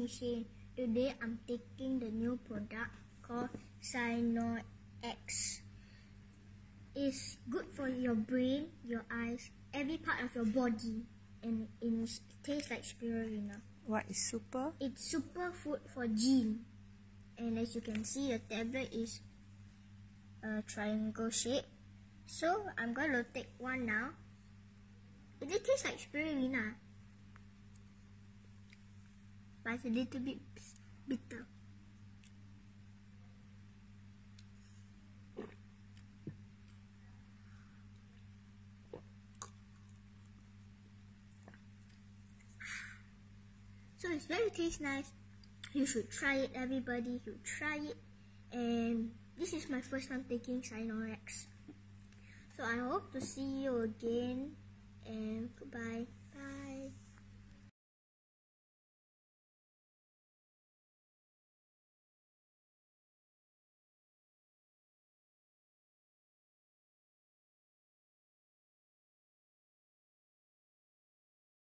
Shayne. Today I'm taking the new product called CyanorX. It's good for your brain, your eyes, every part of your body, and it tastes like spirulina. What is super? It's super food for gene. And as you can see, the tablet is a triangle shape. So I'm going to take one now. It tastes like spirulina, but it's a little bit bitter. So it's very tastes nice. You should try it, everybody. You try it. And this is my first time taking CyanorX. So I hope to see you again, and goodbye.